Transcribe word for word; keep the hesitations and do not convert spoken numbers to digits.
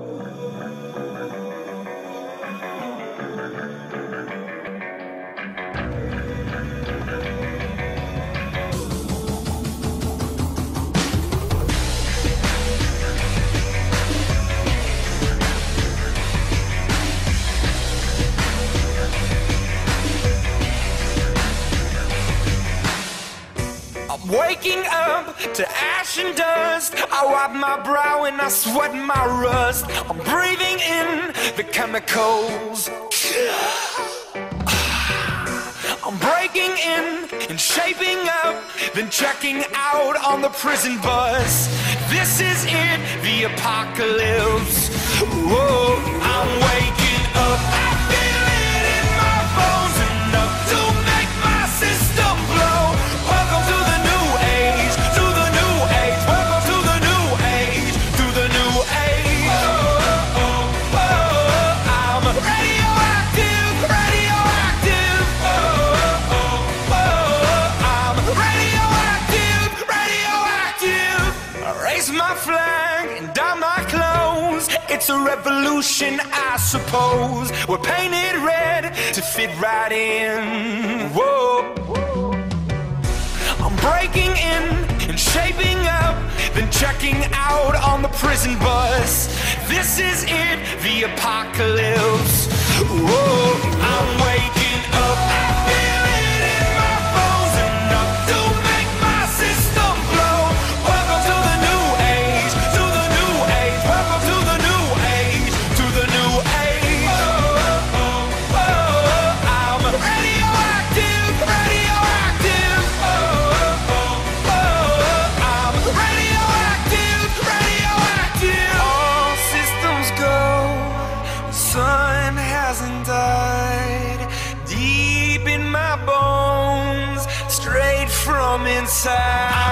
Waking up to ash and dust, I wipe my brow and I sweat my rust. I'm breathing in the chemicals. I'm breaking in and shaping up, then checking out on the prison bus. This is it, the apocalypse. Whoa, I'm waking up. I feel it in my bones, enough to make my system blow. Welcome to the new age, to the new age. Welcome to the new age, to the new age. Oh, oh, oh, oh. I'm radioactive, radioactive. Oh, oh, oh, oh. I'm radioactive, radioactive. I raise my flag and dye my clothes. It's a revolution, I suppose. We're painted red to fit right in. Whoa. I'm breaking in and shaping up, then checking out on the prison bus. This is it, the apocalypse. Whoa, I'm waking up. I feel it in my bones, enough to make my system blow. Welcome to the new age, to the new age. Welcome to the new age, to the new age. Oh, oh, oh, oh. I'm radioactive, radioactive. Oh, oh, oh, oh. I'm radioactive, radioactive. All systems go. The sun hasn't died. Deep in my bones, straight from inside.